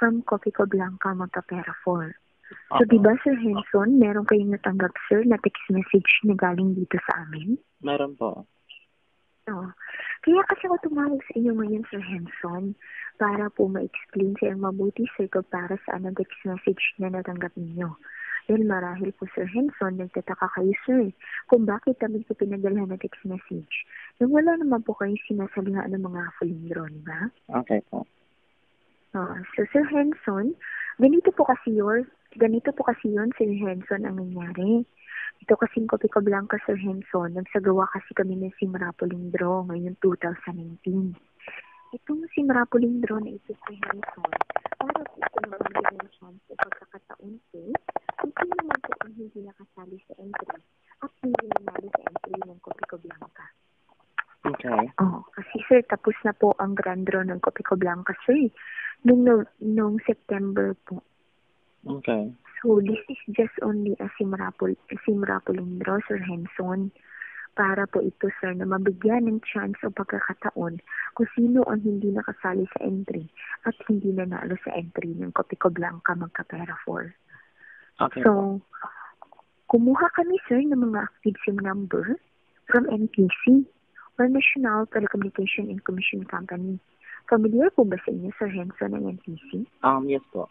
from Copico Blanca, Magkapera 4. So, Opo. di ba, Sir Henson, meron kayong natanggap, sir, na text message na galing dito sa amin? Meron po. Oo. Kaya kasi ako tumawag sa inyo ngayon, Sir Henson, para po ma-explain sa inyo mabuti, sir, kung para saan ang text message na natanggap ninyo. Dahil marahil po, Sir Henson, nagtataka kayo, sir, kung bakit kami po pinadalhan na text message. Nung wala naman po kayo sinasalihan ng mga fulindro, di ba? Okay po. So, Sir Henson, ganito po kasi yun, Sir Henson, ang nangyari. Ito kasing Copico Blanca, Sir Henson, nagsagawa kasi kami ng Simrapolindro ngayong 2019. Itong Simrapolindro na ito, Sir Henson, para po ito naman ng chance sa pagkakataon po, kung sino naman po ang hindi nakasali sa entry at hindi nanalo sa entry ng Copico Blanca. Okay. Kasi sir, tapos na po ang grand draw ng Copico Blanca, sir. Nung September po. Okay. So, this is just only a Simrapolindro, Sir Henson, para po ito, sir, na mabigyan ng chance o pagkakataon kung sino ang hindi nakasali sa entry at hindi nanalo sa entry ng Copico Blanca Magkapera 4. Okay. So, kumuha kami, sir, ng mga active SIM number from NTC or National Telecommunication and Commission Company. Familiar po ba sa inyo, Sir Henson, ng NTC? Yes po.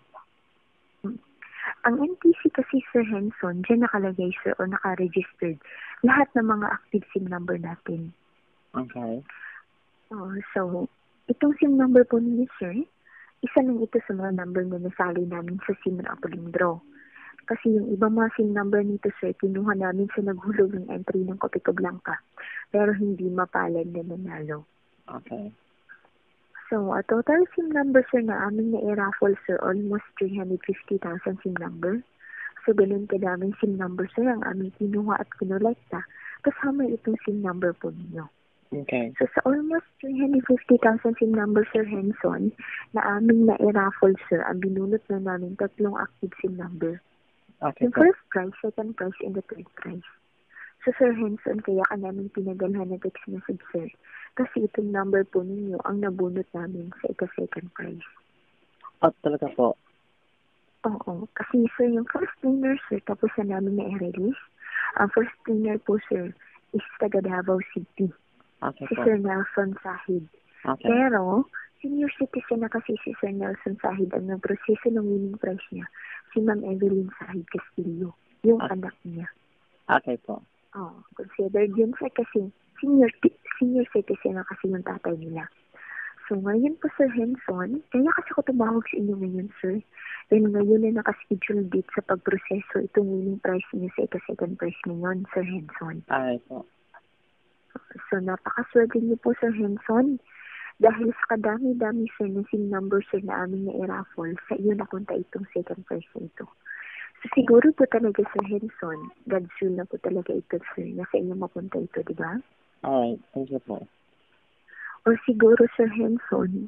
Ang NTC kasi, Sir Henson, dyan nakalagay, sir, o naka-registered lahat ng mga active SIM number natin. Okay. So, itong SIM number po ninyo, sir, isa lang ito sa mga number na nasali namin sa Simrapolindro. Kasi yung ibang mga SIM number nito, sir, kinuha namin sa naghulog ng entry ng Copico Blanca, pero hindi mapalad na nanalo. Okay. So, a total SIM number, sir, na aming na-raffle, sir, almost 350,000 SIM number. So, ganun kadaming SIM number, sir, ang aming kinuha at kinolekta, kasama itong SIM number po ninyo. Okay. So, sa almost 350,000 SIM number, Sir Henson, na aming na-raffle, sir, ang binulot na namin 3 active SIM number. Okay Yung po. first prize, second prize, and the third prize. So, Sir Henson, kaya ka namin pinadalhan na text message, sir. Kasi itong number po ninyo ang nabunot namin sa ika-second prize. Talaga po. Oo. Kasi, sir, yung first winner, sir, tapos na namin na-release. Ang first winner po, sir, is taga Davao City. Okay Si po. Sir Nelson Sahid. Okay. Pero, senior citizen na kasi si Sir Nelson Sahid ang nagproseso ng winning prize niya. Si Ma'am Evelyn Sahid Castillo. Yung anak niya. Okay po. Considered yun, sir, kasi senior citizen na kasi yung tatay nila. So, ngayon po, Sir Henson, kaya kasi ako tumawag sa inyo ngayon, sir. Dahil ngayon na nakaschedule date sa pagproseso itong winning prize niyo sa ika-second prize ngayon, Sir Henson. Okay po. So, napakaswerte niyo po, Sir Henson. Dahil sa kadami-dami, sir, ng SIM number, sir, na aming na-raffle, sa iyo napunta itong second prize na ito. So, siguro po talaga, Sir Henson, God's will na po talaga ito, sir, na sa inyo mapunta ito, di ba? Alright. Thank you po. O siguro, Sir Henson,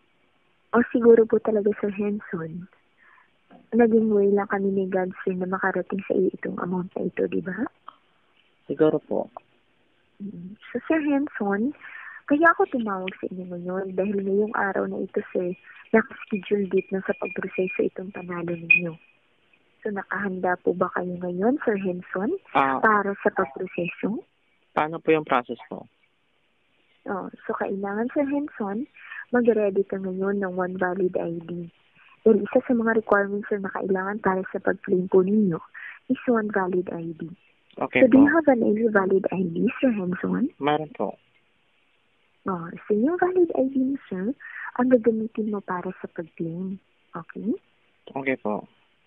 po talaga, Sir Henson, naging way lang kami ni God, sir, na makarating sa iyo itong amount na ito, di ba? Siguro po. So, Sir Henson, kaya ako tumawag sa inyo ngayon dahil ngayong araw na ito, sir, nakaschedule date na sa pagproseso itong panalo ninyo. So, nakahanda po ba kayo ngayon, Sir Henson, para sa pagproseso? Paano po yung process po? So, kailangan, Sir Henson, mag-ready ka ngayon ng one valid ID. Dahil isa sa mga requirements, sir, na kailangan para sa pag-claim po ninyo is one valid ID. Okay So, do you po. have an valid ID, Sir Henson? Meron po. So, yung valid ID mo, sir, ang gagamitin mo para sa pag-claim. Okay? Okay po.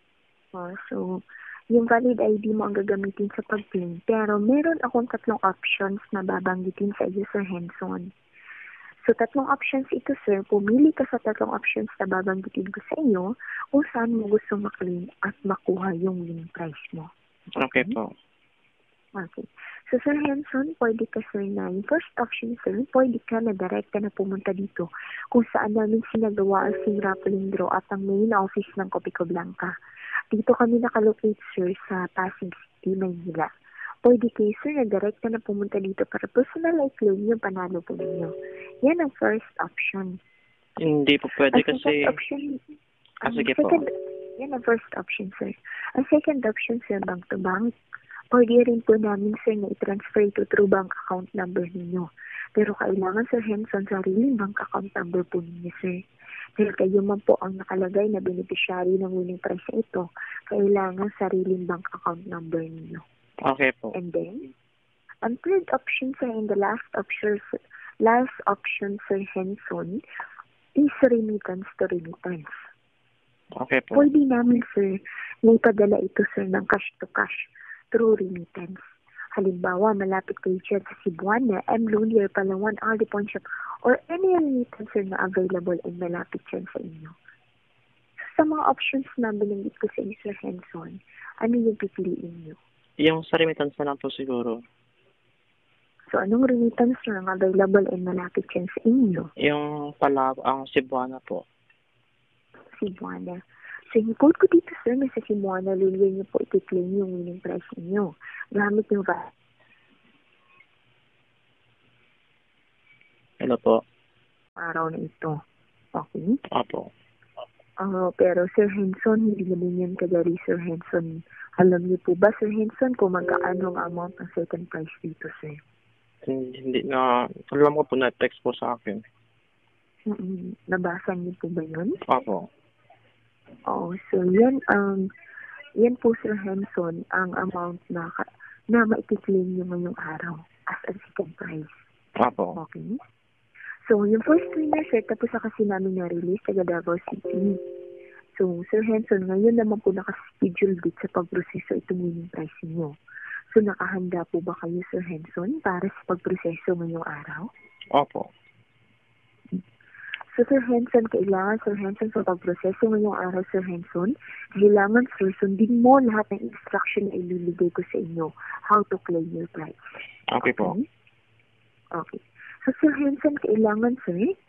So, yung valid ID mo ang gagamitin sa pag-claim. Pero, meron akong 3 options na babanggitin sa iyo, Sir Henson. So, 3 options ito, sir. Pumili ka sa 3 options na babanggitin ko sa iyo kung saan mo gusto maklaim at makuha yung winning prize mo. Okay po. Okay. So, Sir Henson, pwede ka, sir, na yung first option, sir, pwede ka na direkta na pumunta dito kung saan namin sinagawa ang Simrapolindro at ang main office ng Copico Blanca. Dito kami nakalocate, sir, sa Pasig City, Manila. Pwede kayo, sir, na direkta na pumunta dito para personal i-claim yung panalo po ninyo. Yan ang first option. Hindi po pwede Ang kasi... second option, Sige po. Yan ang first option, sir. Ang second option, sir, bank to bank. Pwede rin po namin, sir, na i-transfer ito through bank account number ninyo. Pero kailangan, Sir Henson, sariling bank account number po ninyo, sir. Dahil kayo man po ang nakalagay na beneficiary ng winning prize na ito, kailangan sariling bank account number ninyo. Okay po. And then, ang third option, sir, and the last option, Sir Henson, is remittance to remittance. Okay po. Pwede namin, sir, na ipadala ito, sir, ng cash to cash through remittance. Halimbawa, malapit kayo dyan sa Cebuana, M. Lulier, Palawan, Aldi Pawn Shop, or any remittance, sir, na available and malapit dyan sa inyo. So, sa mga options na binanggit ko sa inyo, Sir Henson, ano yung pipiliin nyo? Yung sa remittance na lang po siguro. So, anong remittance na lang available and malapit dyan sa inyo? Yung ang Cebuana po. Cebuana. So, yung code ko dito, sir, na sa Cebuana, Lulier nyo po i-claim yung winning prize ninyo. Gamit yung Hello po. araw na ito. Okay? Opo. Pero Sir Henson, hindi naman yan kadali, Sir Henson. Alam niyo po ba, Sir Henson, kung magkaano ang amount ng second prize dito, sir? Hindi na, alam ko po na text po sa akin. Nabasa niyo po ba yun? Opo. Oo, so yan po, Sir Henson, ang amount na maikiklaim nyo ngayong araw as a second prize. Opo. Okay? So, yung first winner, sir, tapos na kasi namin na-release taga Davao City. So, Sir Henson, ngayon naman po nakaschedule dito sa pagproseso itong winning prize niyo. So, nakahanda po ba kayo, Sir Henson, para sa pagproseso ngayong araw? Opo. So, Sir Henson, sa pagproseso ngayong araw, Sir Henson, kailangan, sir, sundin mo lahat ng instruction na ililigay ko sa inyo how to claim your prize. Okay po. Okay. So, Sir Henson, kailangan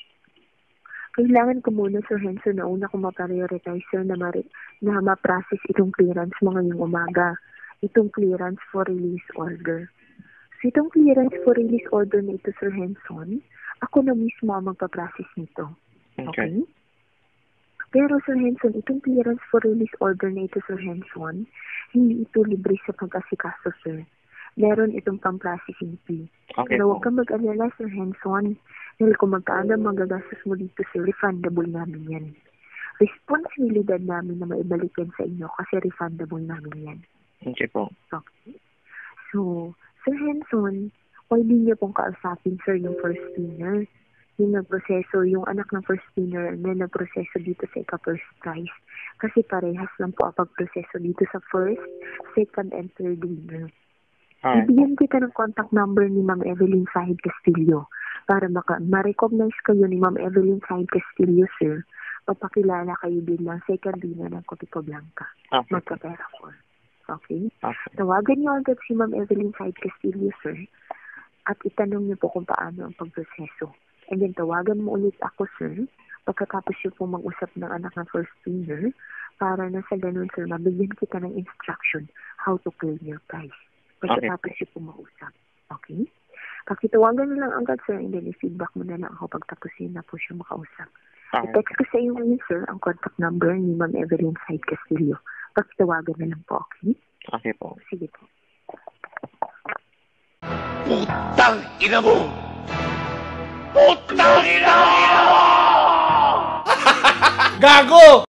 ko muna, Sir Henson, na una ko ma-prioritize, sir, na ma-process itong clearance mo ngayong umaga. Itong clearance for release order. So, itong clearance for release order na ito, Sir Henson, ako na mismo ang magpa-process nito. Okay? Pero, Sir Henson, itong clearance for release order na ito, Sir Henson, hindi ito libre sa pag-asikaso, sir. Meron itong pang-processing fee. Okay. Pero huwag kang mag-alala, Sir Henson, dahil kung magkaano magagastos mo dito, sir, refundable namin yan. Responsibilidad namin na maibalik yan sa inyo kasi refundable namin yan. Okay po. Okay. So, Sir Henson, pwede niyo pong kausapin, sir, yung first winner. Yung nagproseso, yung anak ng first winner na nagproseso dito sa ika-first prize. Kasi parehas lang po ang pagproseso dito sa first, second, and third winner. Ibigyan kita ng contact number ni Ma'am Evelyn Sahid Castillo para ma-recognize kayo ni Ma'am Evelyn Sahid Castillo, sir. Papakilala kayo bilang second winner ng Coppico Blanca. Magkapera ko. Okay? Tawagan niyo agad si Ma'am Evelyn Sahid Castillo, sir. At itanong niyo po kung paano ang pagproseso. And then tawagan mo ulit ako, sir, pagkatapos niyo po mag-usap ng anak ng first winner para na sa ganun, sir, mabigyan kita ng instruction how to claim your prize. Pagkatapos niyo po mag-usap. Okay? Pakitawagan na lang agad, sir, and then i-feedback mo na lang ako pagtapos niyo na po siya makausap. I-text ko sa iyo ngayon, sir, ang contact number ni Ma'am Evelyn Sahid Castillo. Pakitawagan na lang po, okay? Okay po. Sige po. Putang ina mo! Putang ina mo! Gago!